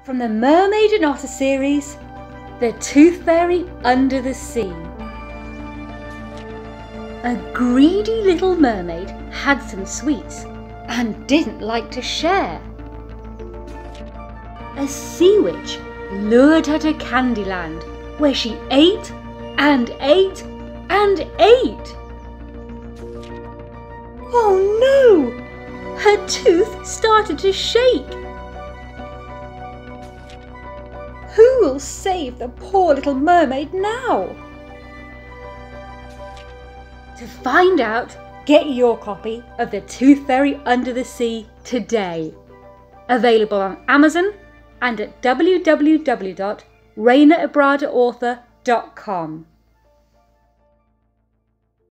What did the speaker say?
From the Mermaid and Otter series, The Tooth Fairy Under the Sea. A greedy little mermaid had some sweets and didn't like to share. A sea witch lured her to Candyland, where she ate and ate and ate. Oh no! Her tooth started to shake. Who will save the poor little mermaid now? To find out, get your copy of The Tooth Fairy Under the Sea today. Available on Amazon and at www.reinaebradaauthor.com.